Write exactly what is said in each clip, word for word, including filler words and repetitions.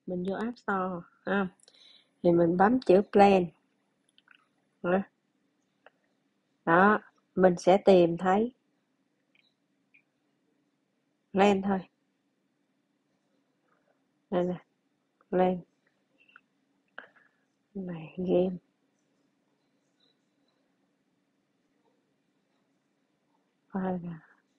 mình vô App Store ha, thì mình bấm chữ Plan đó, đó, mình sẽ tìm thấy Plan thôi, đây nè, Plan này game, file nè,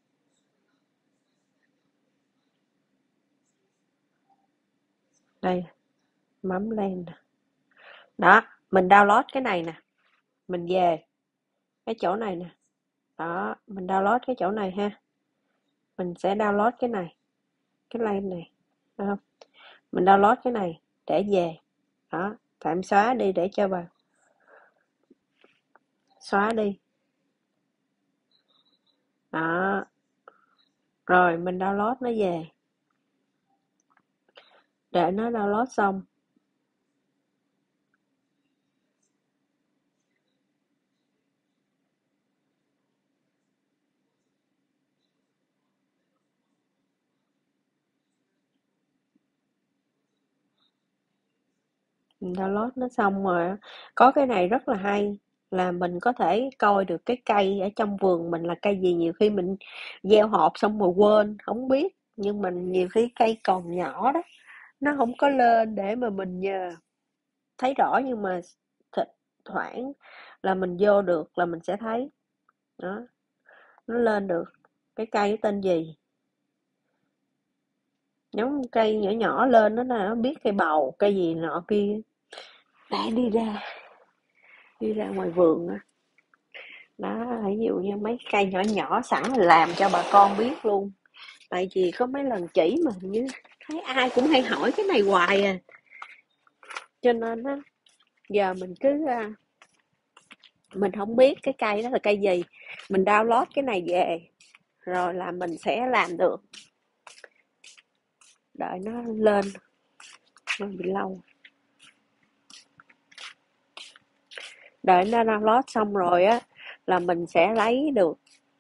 đây bấm lên nè, đó, mình download cái này nè, mình về cái chỗ này nè, đó, mình download cái chỗ này ha, mình sẽ download cái này, cái link này, thấy không? Mình download cái này để về, đó, tạm xóa đi để cho bà xóa đi, đó, rồi mình download nó về, để nó download xong, mình download nó xong rồi á, có cái này rất là hay là mình có thể coi được cái cây ở trong vườn mình là cây gì, nhiều khi mình gieo hộp xong rồi quên không biết, nhưng mình nhiều khi cây còn nhỏ đó, nó không có lên để mà mình nhờ thấy rõ, nhưng mà thỉnh thoảng là mình vô được là mình sẽ thấy, đó, nó lên được cái cây nó tên gì, giống cây nhỏ nhỏ lên đó là nó biết cây bầu cây gì nọ kia. Đã đi ra đi ra ngoài vườn á, đó, ví dụ như mấy cây nhỏ nhỏ sẵn là làm cho bà con biết luôn, tại vì có mấy lần chỉ mà hình như thấy ai cũng hay hỏi cái này hoài à, cho nên á giờ mình cứ à, mình không biết cái cây đó là cây gì, mình download cái này về rồi là mình sẽ làm được, đợi nó lên, nó bị lâu, đợi nó download xong rồi á là mình sẽ lấy được,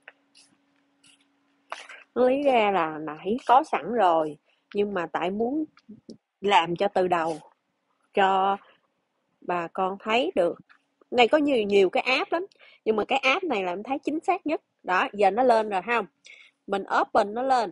lấy ra là nãy có sẵn rồi, nhưng mà tại muốn làm cho từ đầu cho bà con thấy được, này có nhiều nhiều cái app lắm, nhưng mà cái app này là em thấy chính xác nhất đó. Giờ nó lên rồi không, mình open nó lên,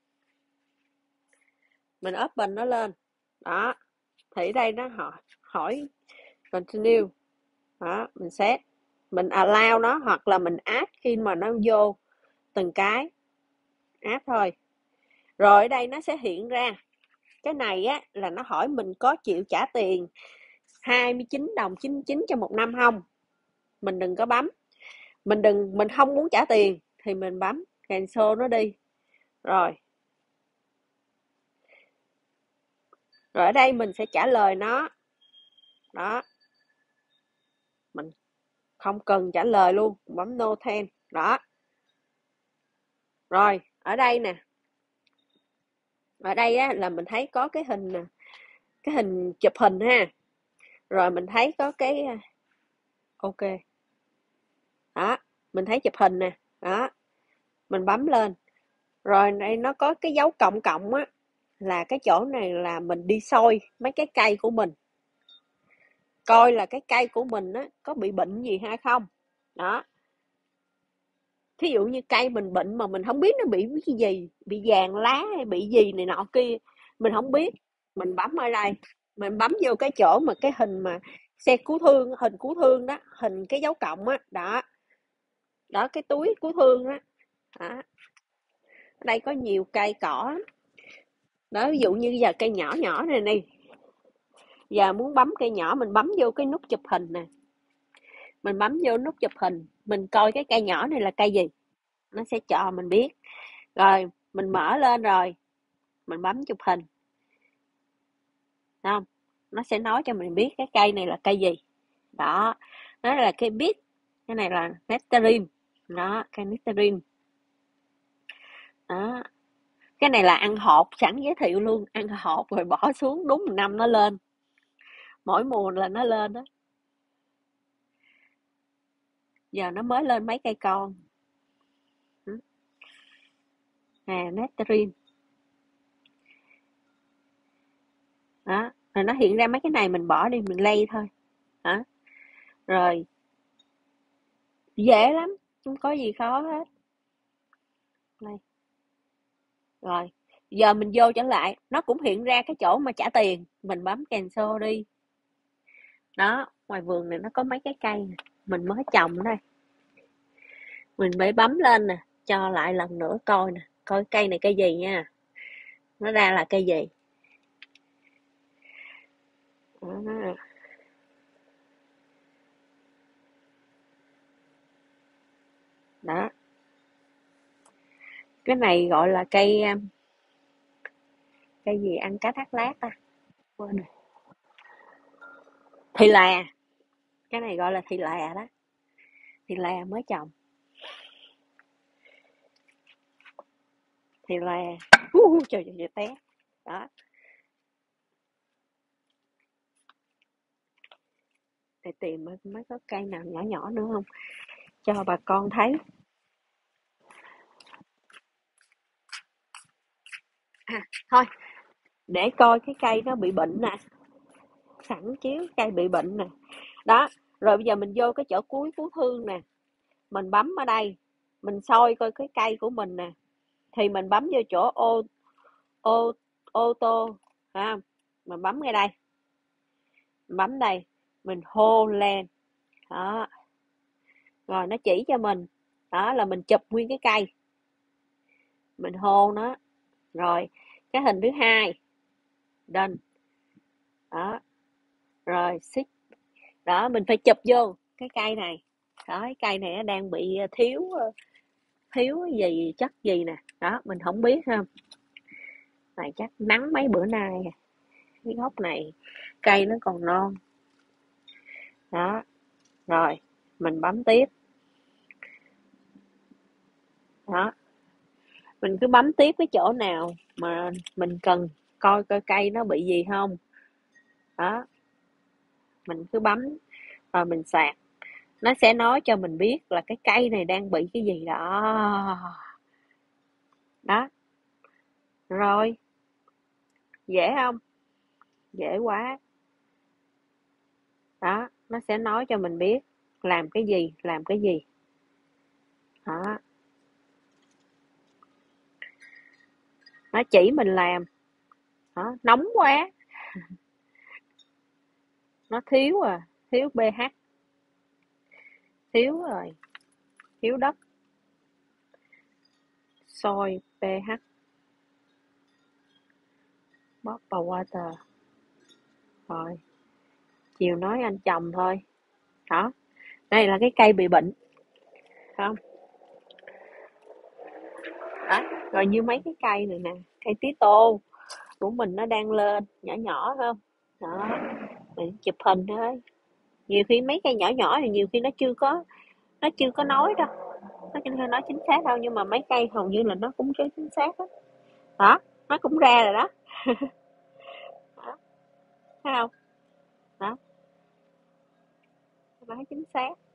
mình open nó lên, đó, thì đây nó hỏi hỏi continue, đó, mình set, mình allow nó hoặc là mình add khi mà nó vô từng cái app thôi, rồi ở đây nó sẽ hiện ra cái này á là nó hỏi mình có chịu trả tiền hai mươi chín đồng chín mươi chín cho một năm không, mình đừng có bấm, mình đừng mình không muốn trả tiền thì mình bấm cancel nó đi, rồi rồi ở đây mình sẽ trả lời nó, đó, mình không cần trả lời luôn, bấm no thanks, đó, rồi ở đây nè, ở đây á là mình thấy có cái hình nè, cái hình chụp hình ha, rồi mình thấy có cái ok, đó, mình thấy chụp hình nè, đó, mình bấm lên, rồi đây nó có cái dấu cộng cộng á, là cái chỗ này là mình đi soi mấy cái cây của mình, coi là cái cây của mình á có bị bệnh gì hay không, đó, thí dụ như cây mình bệnh mà mình không biết nó bị cái gì, bị vàng lá hay bị gì này nọ kia, mình không biết, mình bấm ở đây, mình bấm vô cái chỗ mà cái hình mà xe cứu thương, hình cứu thương đó, hình cái dấu cộng á, đó, đó, cái túi cứu thương đó, đó. Ở đây có nhiều cây cỏ, đó, ví dụ như giờ cây nhỏ nhỏ này đi, giờ muốn bấm cây nhỏ mình bấm vô cái nút chụp hình nè, mình bấm vô nút chụp hình, mình coi cái cây nhỏ này là cây gì, nó sẽ cho mình biết, rồi mình mở lên rồi mình bấm chụp hình, không, nó sẽ nói cho mình biết cái cây này là cây gì, đó, nó là cây biết, cái này là nectarine, đó, cây nectarine, đó, cái này là ăn hột, sẵn giới thiệu luôn, ăn hột rồi bỏ xuống đúng một năm nó lên, mỗi mùa là nó lên đó, giờ nó mới lên mấy cây con, à nectarine, đó, rồi nó hiện ra mấy cái này mình bỏ đi mình lay thôi hả. Rồi dễ lắm, không có gì khó hết. Đây. Rồi giờ mình vô trở lại, nó cũng hiện ra cái chỗ mà trả tiền, mình bấm cancel đi. Đó, ngoài vườn này nó có mấy cái cây nè, mình mới trồng đây, mình phải bấm lên nè, cho lại lần nữa coi nè, coi cây này cây gì nha, nó ra là cây gì. Đó. Đó. Cái này gọi là cây um, cây gì ăn cá thác lát ta, quên rồi. Thì là cái này gọi là thì là đó, thì là mới trồng, thì là uh, trời trời trời té. Đó, để tìm mấy có cây nào nhỏ nhỏ nữa không cho bà con thấy. À, thôi để coi cái cây nó bị bệnh nè, sẵn chiếu cây bị bệnh nè. Đó, rồi bây giờ mình vô cái chỗ cuối cứu thương nè, mình bấm ở đây, mình soi coi cái cây của mình nè, thì mình bấm vô chỗ ô ô ô tô ha, mình bấm ngay đây, mình bấm đây, mình hô lên. Đó, rồi nó chỉ cho mình, đó là mình chụp nguyên cái cây, mình hô nó. Rồi cái hình thứ hai, done. Đó, rồi xích, đó mình phải chụp vô cái cây này. Đó, cái cây này nó đang bị thiếu thiếu cái gì chất gì nè, đó mình không biết ha, này chắc nắng mấy bữa nay, cái gốc này cây nó còn non. Đó, rồi mình bấm tiếp. Đó, mình cứ bấm tiếp cái chỗ nào mà mình cần coi coi cây nó bị gì không. Đó, mình cứ bấm rồi mình sạc, nó sẽ nói cho mình biết là cái cây này đang bị cái gì đó. Đó, rồi dễ không, dễ quá. Đó, nó sẽ nói cho mình biết làm cái gì làm cái gì. Đó, nó chỉ mình làm. Đó, nóng quá, nó thiếu à, thiếu pH, thiếu rồi, thiếu đất, soi pH, bottle water. Rồi chiều nói anh chồng thôi. Đó, đây là cái cây bị bệnh không. Đó, rồi như mấy cái cây này nè, cây tí tô của mình nó đang lên nhỏ nhỏ không. Đó, mình chụp hình thôi, nhiều khi mấy cây nhỏ nhỏ thì nhiều khi nó chưa có nó chưa có nói đâu, nó chưa nói chính xác đâu, nhưng mà mấy cây hầu như là nó cũng cái chính xác đó. Đó, nó cũng ra rồi đó. Đó, thấy không. Đó, nói chính xác.